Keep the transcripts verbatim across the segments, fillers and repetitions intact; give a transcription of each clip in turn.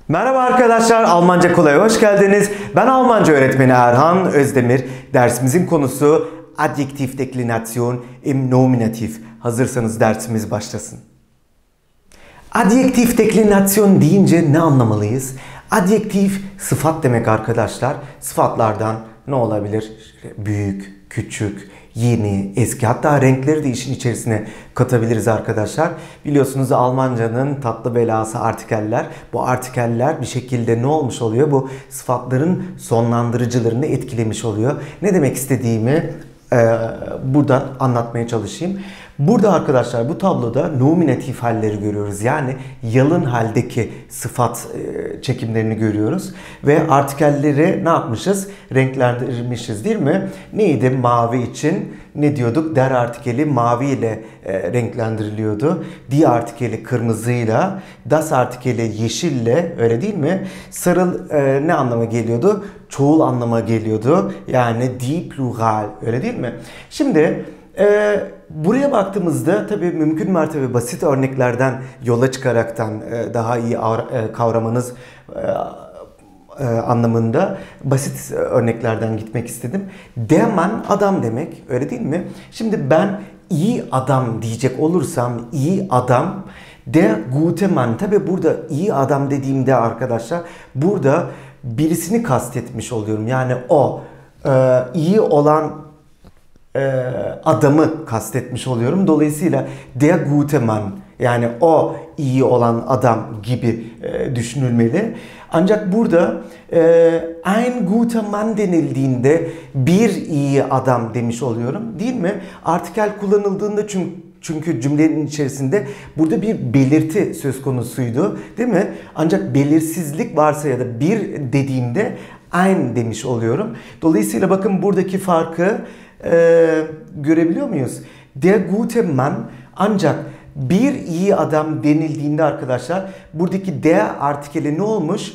Merhaba arkadaşlar, Almanca Kolay'a hoş geldiniz. Ben Almanca öğretmeni Erhan Özdemir. Dersimizin konusu Adjektiv Deklinasyon im Nominativ. Hazırsanız dersimiz başlasın. Adjektiv deklinasyon deyince ne anlamalıyız? Adjektif sıfat demek arkadaşlar. Sıfatlardan ne olabilir? Büyük, küçük, yeni, eski, hatta renkleri de işin içerisine katabiliriz arkadaşlar. Biliyorsunuz Almancanın tatlı belası artikeller. Bu artikeller bir şekilde ne olmuş oluyor? Bu sıfatların sonlandırıcılarını etkilemiş oluyor. Ne demek istediğimi e, buradan anlatmaya çalışayım. Burada arkadaşlar bu tabloda nominatif halleri görüyoruz. Yani yalın haldeki sıfat e, çekimlerini görüyoruz. Ve artikelleri ne yapmışız? Renklendirmişiz değil mi? Neydi mavi için? Ne diyorduk? Der artikeli mavi ile e, renklendiriliyordu. Die artikeli kırmızıyla, das artikeli yeşille, öyle değil mi? Sarı e, ne anlama geliyordu? Çoğul anlama geliyordu. Yani die plural, öyle değil mi? Şimdi Ee, buraya baktığımızda tabii mümkün mertebe basit örneklerden yola çıkaraktan e, daha iyi e, kavramanız e, e, anlamında basit örneklerden gitmek istedim. Der Mann adam demek, öyle değil mi? Şimdi ben iyi adam diyecek olursam iyi adam, der gute Mann. Tabii burada iyi adam dediğimde arkadaşlar burada birisini kastetmiş oluyorum. Yani o e, iyi olan adamı kastetmiş oluyorum. Dolayısıyla der gute Mann, yani o iyi olan adam gibi e, düşünülmeli. Ancak burada e, ein guter Mann denildiğinde bir iyi adam demiş oluyorum, değil mi? Artikel kullanıldığında çünkü Çünkü cümlenin içerisinde burada bir belirti söz konusuydu, değil mi? Ancak belirsizlik varsa ya da bir dediğimde ein demiş oluyorum. Dolayısıyla bakın buradaki farkı Ee, görebiliyor muyuz? Der gute Mann, ancak bir iyi adam denildiğinde arkadaşlar buradaki der artikeli ne olmuş?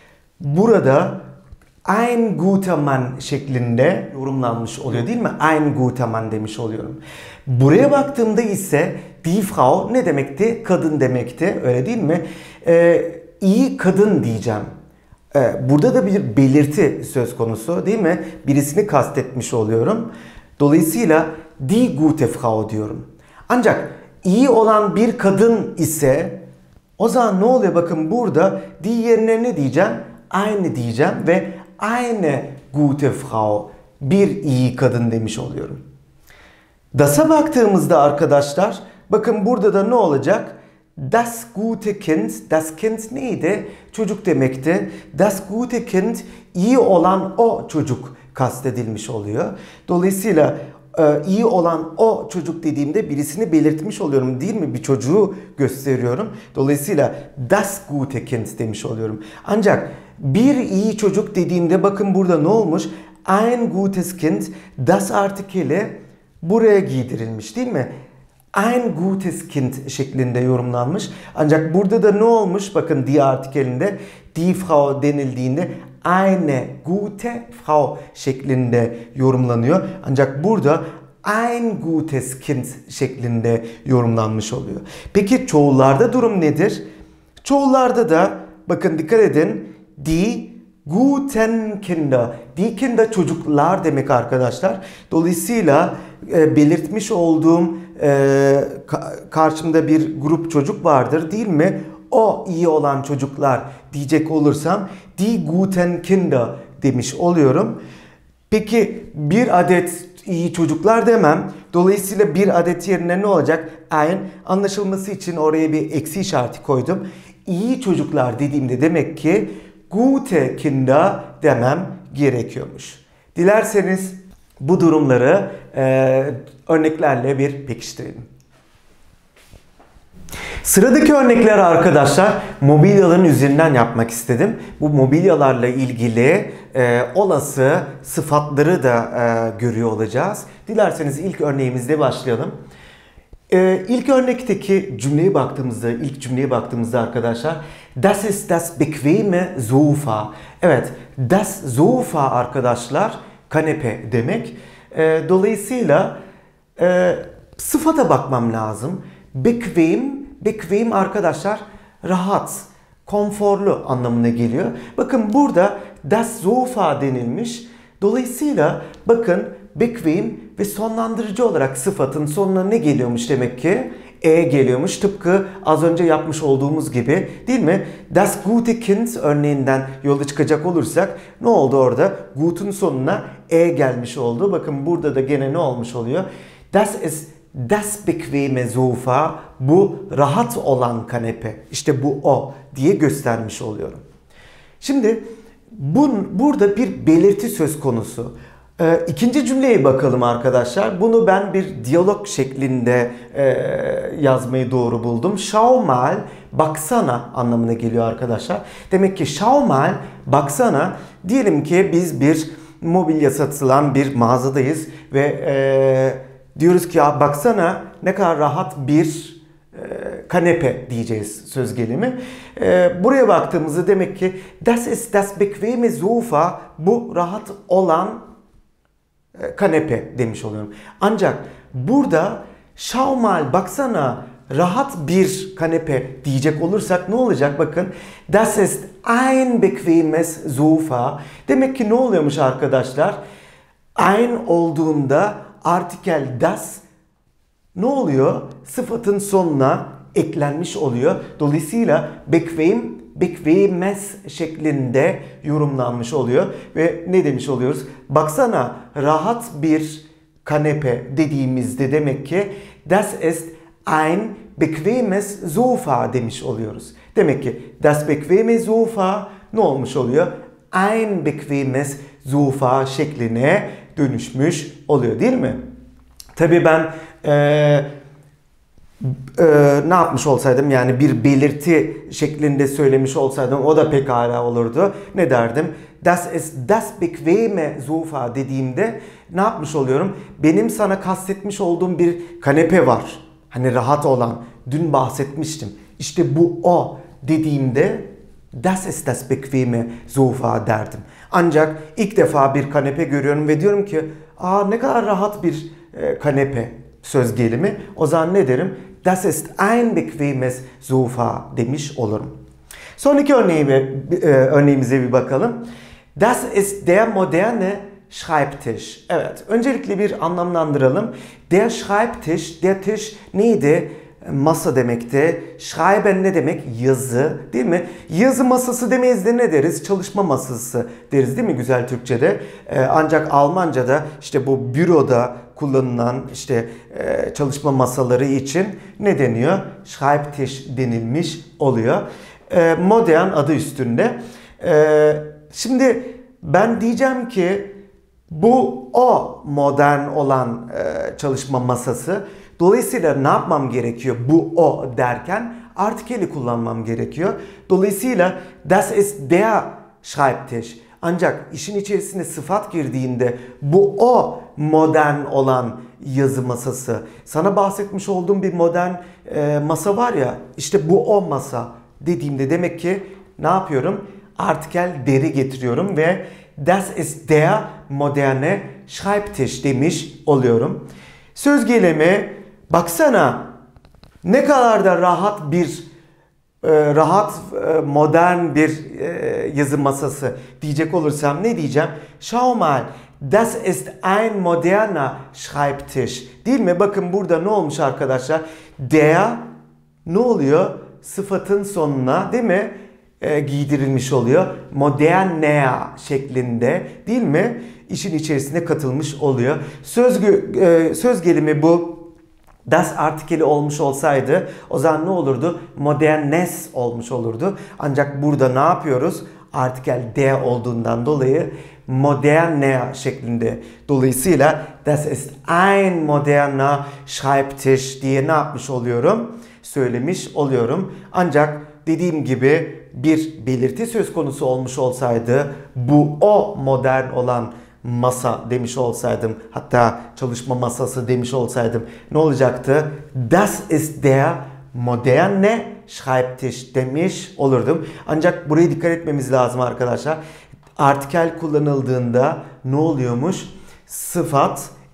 Burada ein guter Mann şeklinde yorumlanmış oluyor, değil mi? Ein guter Mann demiş oluyorum. Buraya baktığımda ise die Frau ne demekti? Kadın demekti, öyle değil mi? Ee, iyi kadın diyeceğim. Burada da bir belirti söz konusu, değil mi? Birisini kastetmiş oluyorum. Dolayısıyla die gute Frau diyorum. Ancak iyi olan bir kadın ise o zaman ne oluyor? Bakın burada die yerine ne diyeceğim? Eine diyeceğim ve eine gute Frau, bir iyi kadın demiş oluyorum. Das'a baktığımızda arkadaşlar bakın burada da ne olacak? Das gute Kind, das Kind neydi? Çocuk demekti. Das gute Kind, iyi olan o çocuk kastedilmiş oluyor. Dolayısıyla iyi olan o çocuk dediğimde birisini belirtmiş oluyorum, değil mi? Bir çocuğu gösteriyorum. Dolayısıyla das gute Kind demiş oluyorum. Ancak bir iyi çocuk dediğimde bakın burada ne olmuş? Ein gutes Kind, das artikeli buraya giydirilmiş, değil mi? Ein gutes Kind şeklinde yorumlanmış. Ancak burada da ne olmuş? Bakın die artikelinde die Frau denildiğinde eine gute Frau şeklinde yorumlanıyor. Ancak burada ein gutes Kind şeklinde yorumlanmış oluyor. Peki çoğullarda durum nedir? Çoğullarda da bakın dikkat edin. Die guten Kinder. Die Kinder çocuklar demek arkadaşlar. Dolayısıyla e, belirtmiş olduğum e, ka karşımda bir grup çocuk vardır, değil mi? O iyi olan çocuklar diyecek olursam die guten Kinder demiş oluyorum. Peki bir adet iyi çocuklar demem. Dolayısıyla bir adet yerine ne olacak? Ein, anlaşılması için oraya bir eksi işareti koydum. İyi çocuklar dediğimde demek ki gute Kinder demem gerekiyormuş. Dilerseniz bu durumları e, örneklerle bir pekiştirelim. Sıradaki örnekler arkadaşlar mobilyaların üzerinden yapmak istedim. Bu mobilyalarla ilgili e, olası sıfatları da e, görüyor olacağız. Dilerseniz ilk örneğimizde başlayalım. E, ilk örnekteki cümleye baktığımızda, ilk cümleye baktığımızda arkadaşlar das ist das bequeme Sofa. Evet, das Sofa arkadaşlar kanepe demek. E, dolayısıyla e, sıfata bakmam lazım. Bequem, bequem arkadaşlar rahat, konforlu anlamına geliyor. Bakın burada das Sofa denilmiş. Dolayısıyla bakın bequem ve sonlandırıcı olarak sıfatın sonuna ne geliyormuş demek ki? E geliyormuş. Tıpkı az önce yapmış olduğumuz gibi, değil mi? Das gute Kind örneğinden yola çıkacak olursak ne oldu orada? Gut'un sonuna E gelmiş oldu. Bakın burada da gene ne olmuş oluyor? Das ist das bequeme Sofa. Bu rahat olan kanepe. İşte bu o diye göstermiş oluyorum. Şimdi bu, burada bir belirti söz konusu. Ee, ikinci cümleye bakalım arkadaşlar. Bunu ben bir diyalog şeklinde e, yazmayı doğru buldum. Schau mal, baksana anlamına geliyor arkadaşlar. Demek ki schau mal, baksana. Diyelim ki biz bir mobilya satılan bir mağazadayız ve e, diyoruz ki ya baksana ne kadar rahat bir e, kanepe diyeceğiz söz gelimi. E, buraya baktığımızda demek ki das ist das bequeme Sofa, bu rahat olan kanepe demiş oluyorum. Ancak burada schau mal, baksana rahat bir kanepe diyecek olursak ne olacak? Bakın das ist ein bequemes Sofa. Demek ki ne oluyormuş arkadaşlar? Ein olduğunda artikel das ne oluyor? Sıfatın sonuna eklenmiş oluyor. Dolayısıyla bequem, bequemes şeklinde yorumlanmış oluyor. Ve ne demiş oluyoruz? Baksana rahat bir kanepe dediğimizde demek ki das ist ein bequemes Sofa demiş oluyoruz. Demek ki das bequeme Sofa ne olmuş oluyor? Ein bequemes Sofa şekline dönüşmüş oluyor, değil mi? Tabii ben ee, Ee, ne yapmış olsaydım, yani bir belirti şeklinde söylemiş olsaydım o da pekala olurdu. Ne derdim? Das ist das bequeme Sofa dediğimde ne yapmış oluyorum? Benim sana kastetmiş olduğum bir kanepe var. Hani rahat olan. Dün bahsetmiştim. İşte bu o dediğimde das ist das bequeme Sofa derdim. Ancak ilk defa bir kanepe görüyorum ve diyorum ki aa ne kadar rahat bir e, kanepe söz gelimi. O zaman ne derim? Das ist ein bequemes Sofa demiş olurum. Sonraki örneğime, e, örneğimize bir bakalım. Das ist der moderne Schreibtisch. Evet, öncelikle bir anlamlandıralım. Der Schreibtisch, der Tisch neydi? Masa demekti. Schreiben ne demek? Yazı, değil mi? Yazı masası demeyiz de ne deriz? Çalışma masası deriz, değil mi güzel Türkçe'de? Ee, ancak Almanca'da işte bu büroda kullanılan işte e, çalışma masaları için ne deniyor? Schreibtisch denilmiş oluyor. E, modern adı üstünde. E, şimdi ben diyeceğim ki bu o modern olan e, çalışma masası. Dolayısıyla ne yapmam gerekiyor bu o derken? Artikeli kullanmam gerekiyor. Dolayısıyla das ist der Schreibtisch. Ancak işin içerisine sıfat girdiğinde bu o modern olan yazı masası. Sana bahsetmiş olduğum bir modern e, masa var ya, işte bu o masa dediğimde demek ki ne yapıyorum? Artikel der'i getiriyorum ve das ist der moderne Schreibtisch demiş oluyorum. Söz gelimi baksana ne kadar da rahat bir e, rahat e, modern bir e, yazı masası diyecek olursam ne diyeceğim? Schau mal, das ist ein moderner Schreibtisch. Değil mi? Bakın burada ne olmuş arkadaşlar? Der ne oluyor? Sıfatın sonuna, değil mi? E, giydirilmiş oluyor. Moderne şeklinde, değil mi? İşin içerisine katılmış oluyor. Söz, e, söz gelimi bu. Das artikeli olmuş olsaydı o zaman ne olurdu? Modernes olmuş olurdu. Ancak burada ne yapıyoruz? Artikel der olduğundan dolayı moderne şeklinde. Dolayısıyla das ist ein moderner Schreibtisch diye ne yapmış oluyorum? Söylemiş oluyorum. Ancak dediğim gibi bir belirti söz konusu olmuş olsaydı, bu o modern olan masa demiş olsaydım, hatta çalışma masası demiş olsaydım ne olacaktı? Das ist der moderne Schreibtisch demiş olurdum. Ancak buraya dikkat etmemiz lazım arkadaşlar. Artikel kullanıldığında ne oluyormuş? Sıfat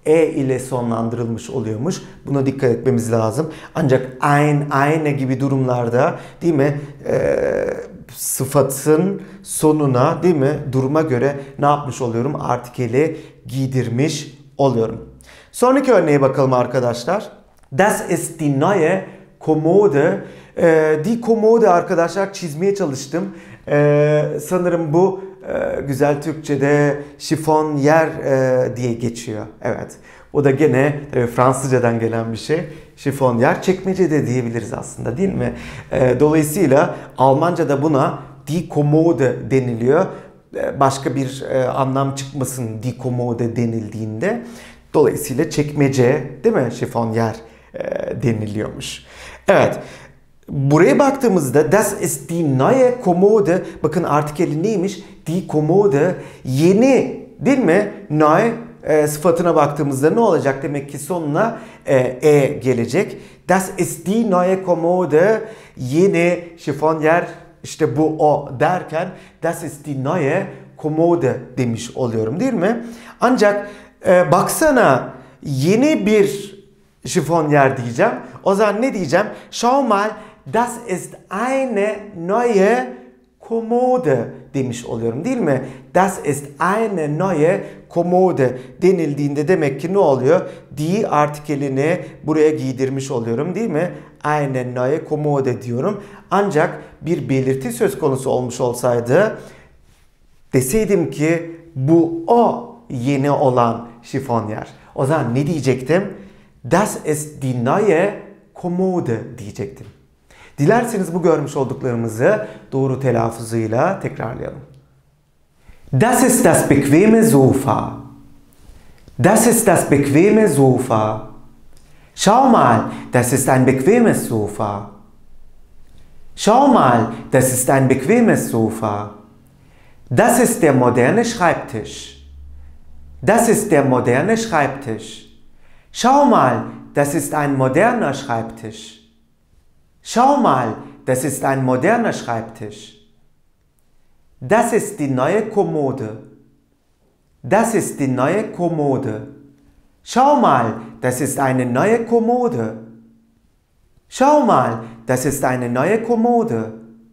e ile sonlandırılmış oluyormuş. Buna dikkat etmemiz lazım. Ancak ein, eine gibi durumlarda değil mi? Ee, sıfatın sonuna değil mi? Duruma göre ne yapmış oluyorum? Artikeli giydirmiş oluyorum. Sonraki örneğe bakalım arkadaşlar. Das ist die neue Kommode. Ee, die Kommode arkadaşlar çizmeye çalıştım. Ee, sanırım bu e, güzel Türkçe'de şifon yer e, diye geçiyor. Evet. O da gene e, Fransızcadan gelen bir şey. Şifon yer. Çekmece de diyebiliriz aslında değil mi? E, dolayısıyla Almanca'da buna die Kommode deniliyor. E, başka bir e, anlam çıkmasın die Kommode denildiğinde. Dolayısıyla çekmece değil mi? Şifon yer e, deniliyormuş. Evet. Buraya baktığımızda das ist die neue Kommode. Bakın artikeli neymiş? Die Kommode yeni değil mi? Neu e, sıfatına baktığımızda ne olacak? Demek ki sonuna e, e gelecek. Das ist die neue Kommode yeni şifonyer işte bu o derken das ist die neue Kommode demiş oluyorum değil mi? Ancak e, baksana yeni bir şifonyer diyeceğim. O zaman ne diyeceğim? Schau mal, das ist eine neue Kommode demiş oluyorum değil mi? Das ist eine neue Kommode denildiğinde demek ki ne oluyor? Die artikelini buraya giydirmiş oluyorum değil mi? Eine neue Kommode diyorum. Ancak bir belirti söz konusu olmuş olsaydı deseydim ki bu o yeni olan şifonyer. O zaman ne diyecektim? Das ist die neue Kommode diyecektim. Dilerseniz bu görmüş olduklarımızı doğru telaffuzuyla tekrarlayalım. Das ist das bequeme Sofa. Das ist das bequeme Sofa. Schau mal, das ist ein bequemes Sofa. Schau mal, das ist ein bequemes Sofa. Das ist der moderne Schreibtisch. Das ist der moderne Schreibtisch. Schau mal, das ist ein moderner Schreibtisch. Schau mal, das ist ein moderner Schreibtisch. Das ist die neue Kommode. Das ist die neue Kommode. Schau mal, das ist eine neue Kommode. Schau mal, das ist eine neue Kommode.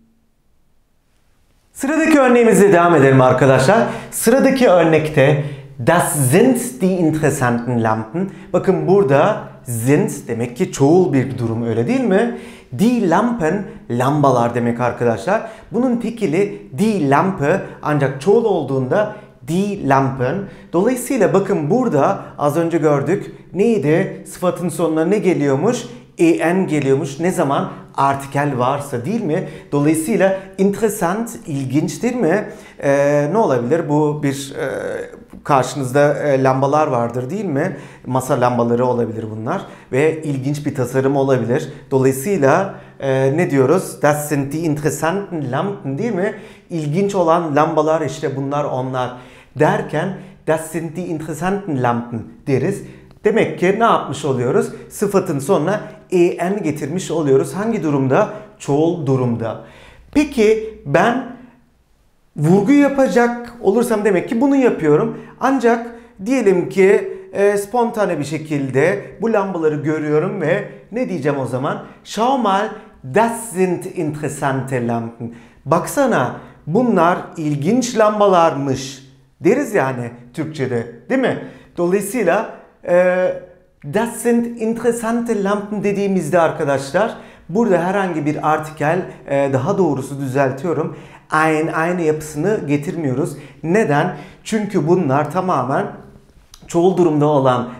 Sıradaki örneğimize devam edelim arkadaşlar. Sıradaki örnekte das sind die interessanten Lampen. Bakın burada sind demek ki çoğul bir durum öyle değil mi? Die Lampen lambalar demek arkadaşlar. Bunun tekili die Lampe ancak çoğul olduğunda die Lampen. Dolayısıyla bakın burada az önce gördük neydi? Sıfatın sonuna ne geliyormuş? En geliyormuş. Ne zaman? Artikel varsa değil mi? Dolayısıyla interessant, ilginç değil mi? Ee, ne olabilir? Bu bir e, karşınızda e, lambalar vardır değil mi? Masa lambaları olabilir bunlar. Ve ilginç bir tasarım olabilir. Dolayısıyla e, ne diyoruz? Das sind die interessanten Lampen değil mi? İlginç olan lambalar işte bunlar onlar derken das sind die interessanten Lampen deriz. Demek ki ne yapmış oluyoruz? Sıfatın sonuna en getirmiş oluyoruz. Hangi durumda? Çoğul durumda. Peki ben vurgu yapacak olursam demek ki bunu yapıyorum. Ancak diyelim ki e, spontane bir şekilde bu lambaları görüyorum ve ne diyeceğim o zaman? Schau mal, das sind interessante Lampen. Baksana bunlar ilginç lambalarmış deriz yani Türkçe'de değil mi? Dolayısıyla das sind interessante Lampen dediğimizde arkadaşlar burada herhangi bir artikel daha doğrusu düzeltiyorum. Ein, aynı yapısını getirmiyoruz. Neden? Çünkü bunlar tamamen çoğul durumda olan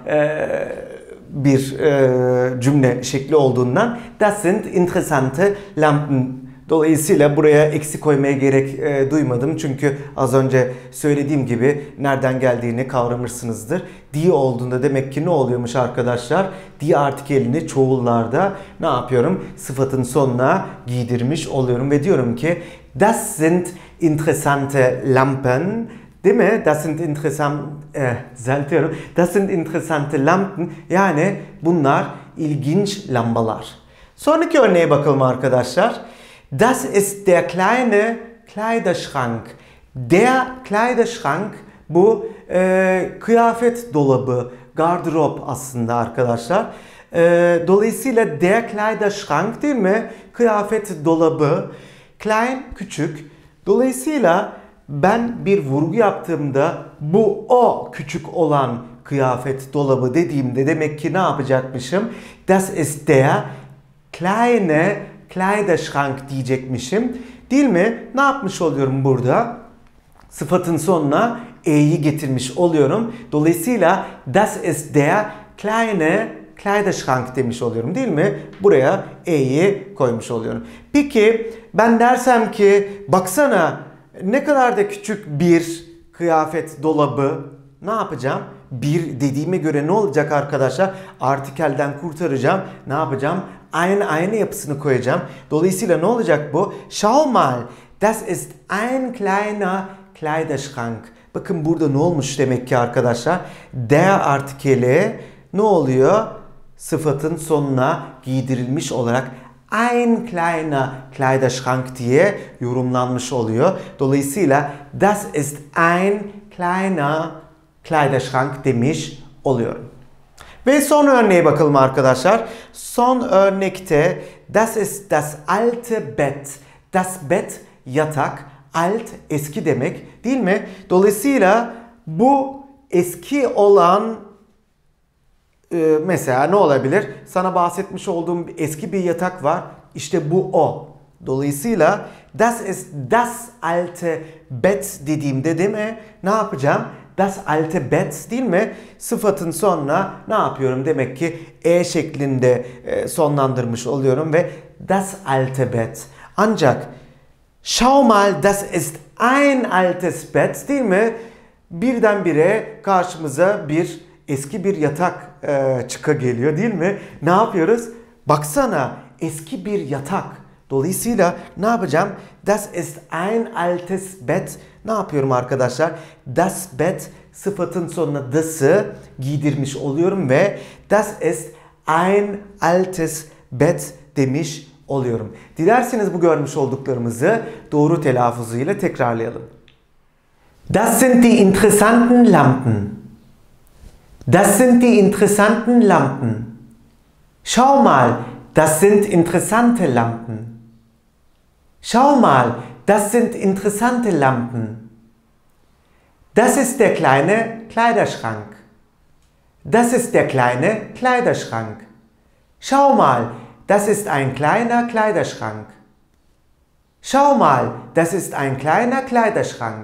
bir cümle şekli olduğundan das sind interessante Lampen. Dolayısıyla buraya eksi koymaya gerek e, duymadım. Çünkü az önce söylediğim gibi nereden geldiğini kavramışsınızdır. Die olduğunda demek ki ne oluyormuş arkadaşlar? Die artikelini çoğullarda ne yapıyorum? Sıfatın sonuna giydirmiş oluyorum ve diyorum ki das sind interessante Lampen. Değil mi? Das sind interessant, eh, düzeltiyorum. Das sind interessante Lampen. Yani bunlar ilginç lambalar. Sonraki örneğe bakalım arkadaşlar. Das ist der kleine Kleiderschrank. Der Kleiderschrank bu e, kıyafet dolabı gardırop aslında arkadaşlar. Ee, dolayısıyla der Kleiderschrank değil mi? Kıyafet dolabı. Klein küçük. Dolayısıyla ben bir vurgu yaptığımda bu o küçük olan kıyafet dolabı dediğimde demek ki ne yapacakmışım? Das ist der kleine Kleiderschrank diyecekmişim. Değil mi? Ne yapmış oluyorum burada? Sıfatın sonuna e'yi getirmiş oluyorum. Dolayısıyla das ist der kleine Kleiderschrank demiş oluyorum değil mi? Buraya e'yi koymuş oluyorum. Peki ben dersem ki baksana ne kadar da küçük bir kıyafet dolabı, ne yapacağım? Bir dediğime göre ne olacak arkadaşlar? Artikelden kurtaracağım. Ne yapacağım? Aynı aynı yapısını koyacağım. Dolayısıyla ne olacak bu? Schau mal, das ist ein kleiner Kleiderschrank. Bakın burada ne olmuş demek ki arkadaşlar? Der artikeli ne oluyor? Sıfatın sonuna giydirilmiş olarak ein kleiner Kleiderschrank diye yorumlanmış oluyor. Dolayısıyla das ist ein kleiner Kleiderschrank demiş oluyorum. Ve son örneğe bakalım arkadaşlar. Son örnekte das ist das alte Bett. Das Bett yatak, alt eski demek değil mi? Dolayısıyla bu eski olan e, mesela ne olabilir? Sana bahsetmiş olduğum eski bir yatak var. İşte bu o. Dolayısıyla das ist das alte Bett dediğimde değil mi? Ne yapacağım? Das alte Bett değil mi? Sıfatın sonuna ne yapıyorum? Demek ki e şeklinde e, sonlandırmış oluyorum ve das alte Bett. Ancak schau mal, das ist ein altes Bett değil mi? Birdenbire karşımıza bir eski bir yatak e, çıka geliyor değil mi? Ne yapıyoruz? Baksana eski bir yatak. Dolayısıyla ne yapacağım? Das ist ein altes Bett. Ne yapıyorum arkadaşlar? Das Bett sıfatın sonuna das'ı giydirmiş oluyorum ve das ist ein altes Bett demiş oluyorum. Dilerseniz bu görmüş olduklarımızı doğru telaffuzuyla tekrarlayalım. Das sind die interessanten Lampen. Das sind die interessanten Lampen. Schau mal, das sind interessante Lampen. Schau mal, das sind interessante Lampen. Das ist der kleine Kleiderschrank. Das ist der kleine Kleiderschrank. Schau mal, das ist ein kleiner Kleiderschrank. Schau mal, das ist ein kleiner Kleiderschrank.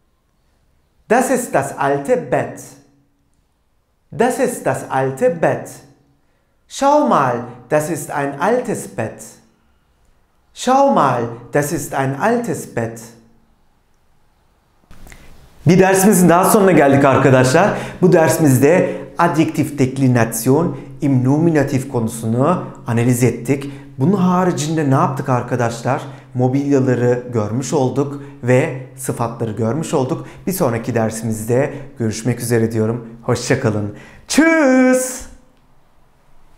Das ist das alte Bett. Das ist das alte Bett. Schau mal, das ist ein altes Bett. Schau mal, das ist ein altes Bett. Bir dersimizin daha sonuna geldik arkadaşlar. Bu dersimizde adjektif deklinasyon, im nominatif konusunu analiz ettik. Bunun haricinde ne yaptık arkadaşlar? Mobilyaları görmüş olduk ve sıfatları görmüş olduk. Bir sonraki dersimizde görüşmek üzere diyorum. Hoşça kalın. Tschüss.